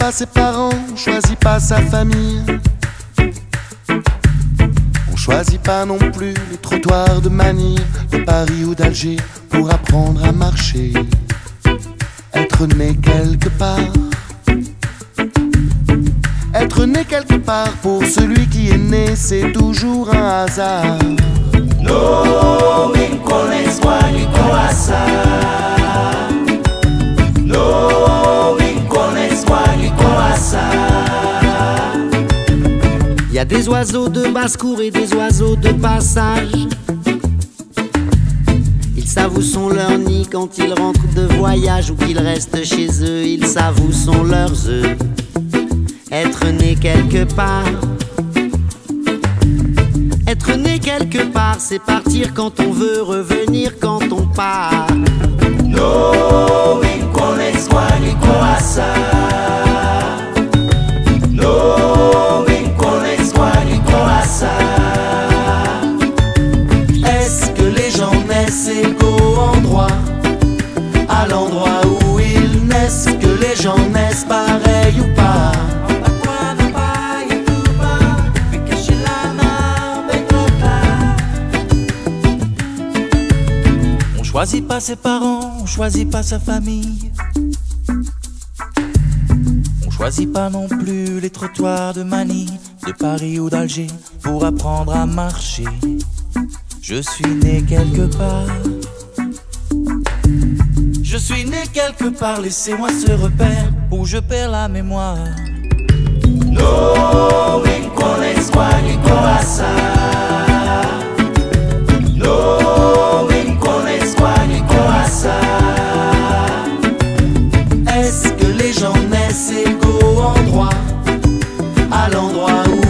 pas ses parents, on choisit pas sa famille. On choisit pas non plus les trottoirs de Manille, de Paris ou d'Alger pour apprendre à marcher. Être né quelque part. Être né quelque part, pour celui qui est né, c'est toujours un hasard. No rincones guanicoasa. No rincones guanicoasa. Il y a des oiseaux de basse-cour et des oiseaux de passage. Ils savent où sont leurs nids quand ils rentrent de voyage ou qu'ils restent chez eux. Ils savent où sont leurs œufs. Être né quelque part. Être né quelque part, c'est partir quand on veut, revenir quand on part. No rincones guanicoasa. No rincones guanicoasa. Est-ce que les gens naissent égaux en droit à l'endroit où ils naissent? Que les gens naissent pareils ou pas? On choisit pas ses parents, on choisit pas sa famille. On choisit pas non plus les trottoirs de Manille, de Paris ou d'Alger pour apprendre à marcher. Je suis né quelque part. Je suis né quelque part, laissez-moi ce repère où je perds la mémoire. No rincones guanicoasa. No rincones guanicoasa. Est-ce que les gens naissent égaux en droit à l'endroit où